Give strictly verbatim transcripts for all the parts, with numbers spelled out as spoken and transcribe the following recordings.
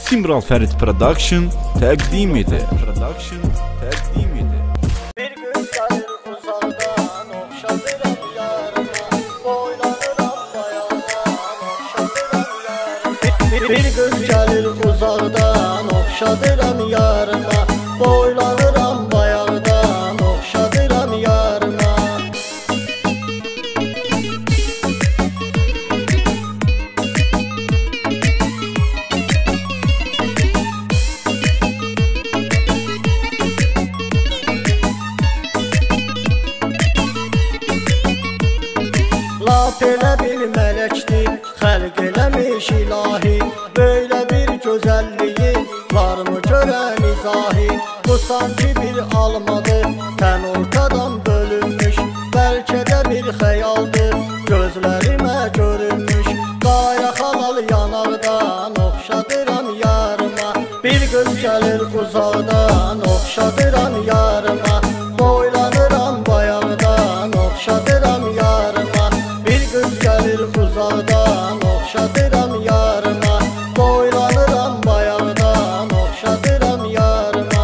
Simral Ferit Production təqdim edir. Production təqdim edir. Bir gün gəlir uzaqdan, oxşadıram yarına, boylanıram bayağıdan, oxşadıram yarına. Bir gün gəlir uzaqdan, oxşadıram yarına, boylanıram bayağıdan, oxşadıram yarına. Laf elə bil mələkdir, xəlq eləmiş ilahi, böyle bir gözəlliyi varmı görən izahi? Bu sanki bir almadır, tən ortadan bölünmüş, bəlkə də bir xəyaldır, gözlərimə görünmüş. Qaya xalal yanaqdan, oxşadıram yarıma, bir göz gəlir uzaqdan, oxşadıram yarıma, boylanıram bayağıdan, oxşadıram yarıma. Bir göz gəlir uzaqdan, oxşadıram yarıma, boylanıram bayağıdan, oxşadıram yarıma.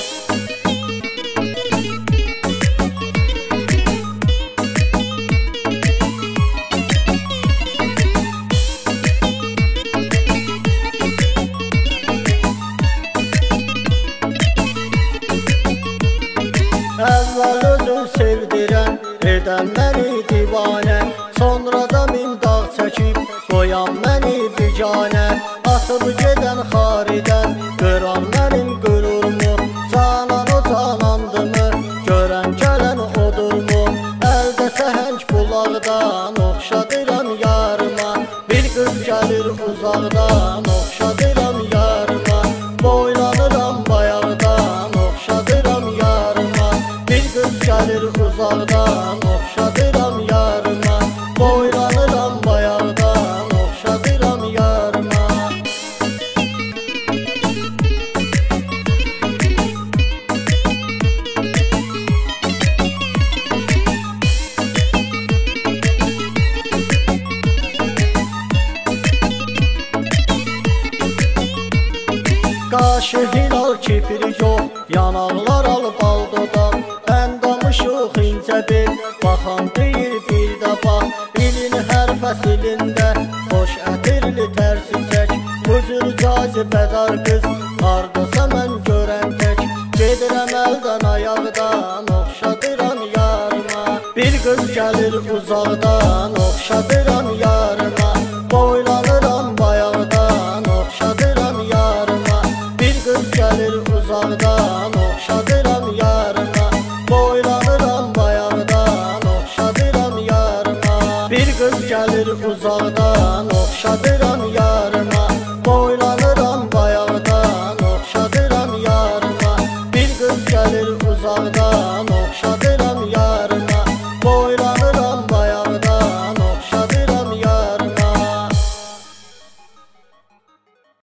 Əvvəl özün sevdirən, edən məni divanə, sonra da min dağ çəkib, qoyan məni biganə. Atıb gedən xaridən, qıran mənim qürurmu, canan o canandımı, görən gələn odurmu? Əldə səhəng bulaqdan, oxşadıram yarıma, bir qız gəlir uzaqdan, oxşadıram yarıma, boylanıram bayağıdan, oxşadıram yarıma. Bir qız gəlir uzaqdan, oxşadıram yarıma, boylanıram bayağıdan, oxşadıram yarıma. Qaşı hilal kipri yox, yanaqlar al bal dodaq, bəndamışıq incə bel, baxan deyir bir də bax. İlin hər fəsilində xoş ətirli tərsi çək, bu cür cazibədar qız hardasa mən görən tək. Gedirəm əldən ayaqdan, oxşadıram yarıma, bir qız gəlir uzaqdan, oxşadıram yarıma, boylanıram bayağıdan, oxşadıram yarıma. Bir qız gəlir uzaqdan, oxşadıram yarıma, boylanıram bayağıdan, oxşadıram yarıma. Bir qız gəlir uzaqdan, oxşadıram yarıma.